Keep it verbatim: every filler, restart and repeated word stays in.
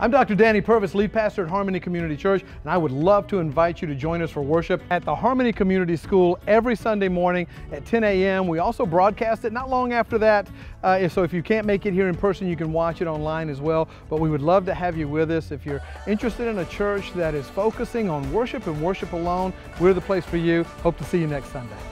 I'm Doctor Danny Purvis, lead pastor at Harmony Community Church, and I would love to invite you to join us for worship at the Harmony Community School every Sunday morning at ten A M We also broadcast it not long after that, uh, so if you can't make it here in person, you can watch it online as well. But we would love to have you with us. If you're interested in a church that is focusing on worship and worship alone, we're the place for you. Hope to see you next Sunday.